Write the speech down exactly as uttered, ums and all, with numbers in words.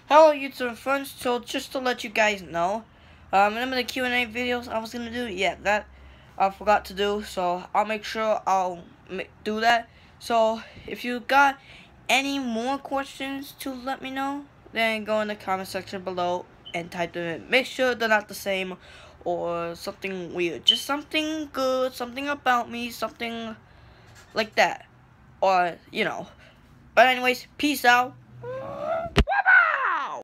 Hello YouTube friends, so just to let you guys know, um, remember the Q and A videos I was gonna do? Yeah, that I forgot to do, so I'll make sure I'll do that. So if you got any more questions to let me know, then go in the comment section below and type them in. Make sure they're not the same or something weird, just something good, something about me, something like that, or you know. But anyways, peace out.